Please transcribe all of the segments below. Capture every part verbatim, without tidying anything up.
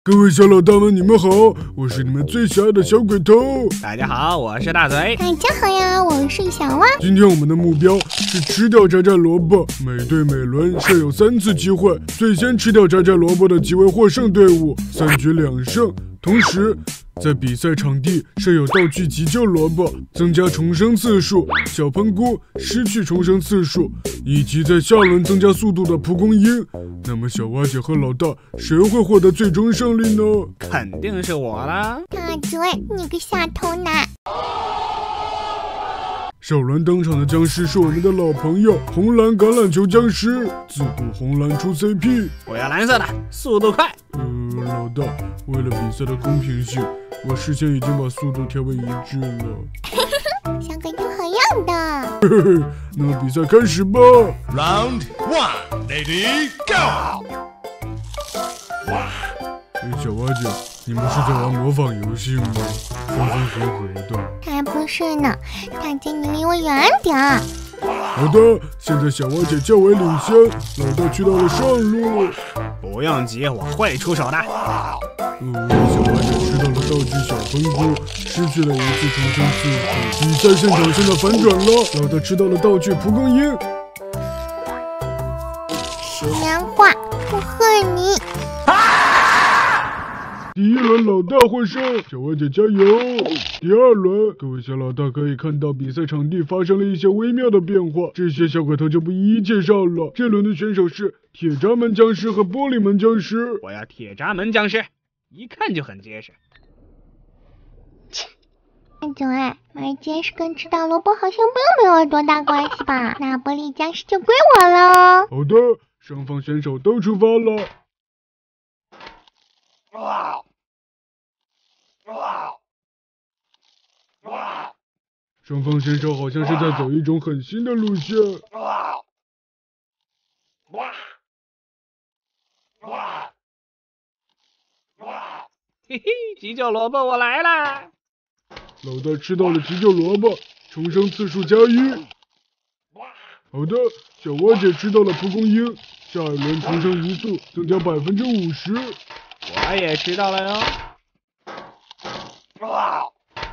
各位小老大们，你们好，我是你们最喜爱的小鬼头。 大家好，我是大嘴。 大家好呀，我是小蛙。 今天我们的目标是吃掉渣渣萝卜，每队每轮设有三次机会，最先吃掉渣渣萝卜的即为获胜队伍，三局两胜。同时，在比赛场地设有道具急救萝卜，增加重生次数；小喷菇失去重生次数，以及在下轮增加速度的蒲公英。那么，小蛙姐和老大谁会获得最终胜利呢？ 肯定是我啦！ 大嘴，你个下头男！ 首轮登场的僵尸是我们的老朋友红蓝橄榄球僵尸，自古红蓝出 C P。 我要蓝色的，速度快。 呃，老大，为了比赛的公平性，我事先已经把速度调为一致了。 小鬼头好样的！ 嘿嘿嘿，那么比赛开始吧。 Round one, ready, go！ 哎，小蛙姐，你们是在玩模仿游戏吗？分分合合的。 才不是呢，大姐你离我远点儿。 好的，现在小蛙姐较为领先，老大去到了上路。 不用急，我会出手的。 呃，小蛙姐吃到了道具小喷菇，失去了一次重生次数。比赛现场现在反转了，老大吃到了道具蒲公英。 石棉花，我恨你！ 第一轮老大获胜，小蛙姐加油！第二轮，各位小老大可以看到比赛场地发生了一些微妙的变化，这些小鬼头就不一一介绍了。这轮的选手是铁闸门僵尸和玻璃门僵尸。 我要铁闸门僵尸，一看就很结实。 大嘴，买结实跟吃到萝卜好像并没有多大关系吧？那玻璃僵尸就归我了。 好的，双方选手都出发了。 哇哇哇！ 双方选手好像是在走一种很新的路线。 哇哇哇哇！ 嘿嘿，急救萝卜我来啦！ 老大吃到了急救萝卜，重生次数加一。好的，小蛙姐吃到了蒲公英，下一轮重生移速增加百分之五十。 我也吃到了哟。 哇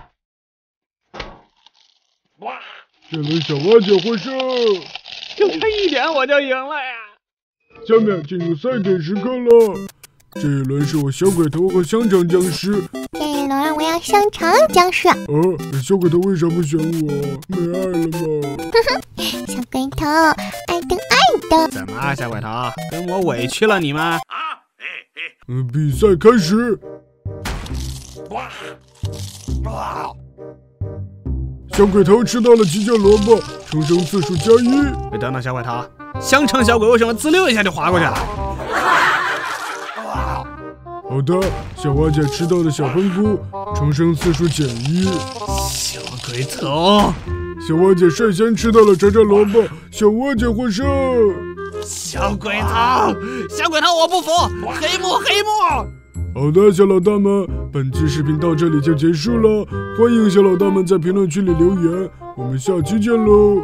哇！ 这轮小蛙姐获胜， 就差一点我就赢了呀！ 下面进入赛点时刻了。这一轮是我小鬼头和香肠僵尸。 这一轮我要香肠僵尸。 哦，小鬼头为啥不选我？没爱了吗？ 小鬼头，爱的爱的。 怎么啊，小鬼头，跟我委屈了你吗？ 嗯，比赛开始。 哇哇！ 小鬼头吃到了急救萝卜，重生次数加一。 哎，等等，小鬼头，香肠小鬼为什么滋溜一下就滑过去了？ 好的，小蛙姐吃到了小喷菇，重生次数减一。 小鬼头， 小蛙姐率先吃到了渣渣萝卜，小蛙姐获胜。 小鬼头，小鬼头我不服，黑幕黑幕！ 好的，小老大们，本期视频到这里就结束了，欢迎小老大们在评论区里留言，我们下期见喽。